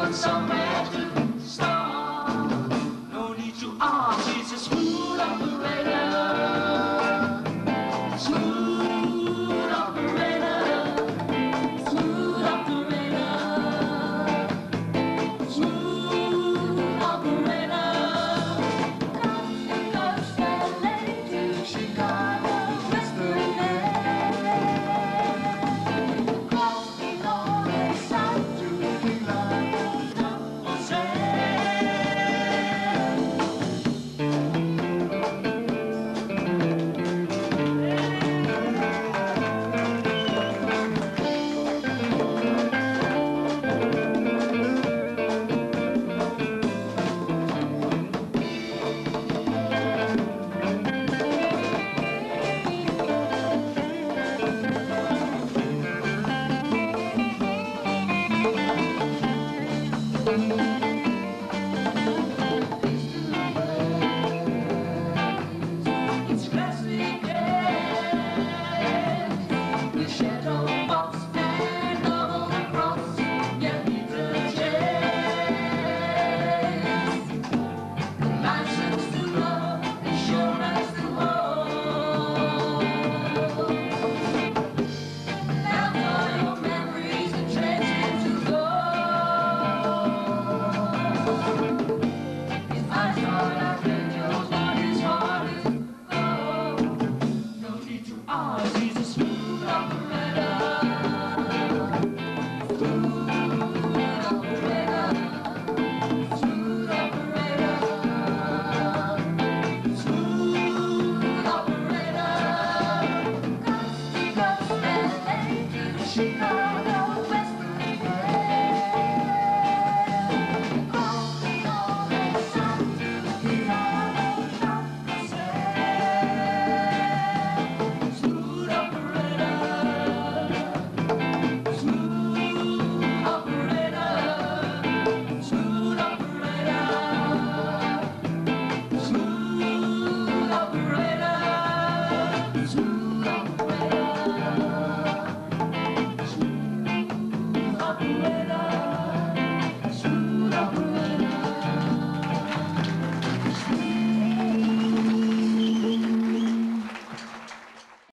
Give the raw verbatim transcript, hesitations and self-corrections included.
going somewhere to start. No need to ask, he's a smooth operator. Smooth operator. Smooth operator. Smooth operator. Coast to coast, L A to Chicago, whispering there. Across the north side to Finland, double sail. It's classic days. The shadow box and double cross. Get me the chase. License to love, insurance to hold. Now for your memories and treasures to go. His eyes are like angels, but his heart is cold. No need to ask, he's a smooth operator. Smooth operator. Smooth operator. Smooth operator. Coast to coast, L A to Chicago.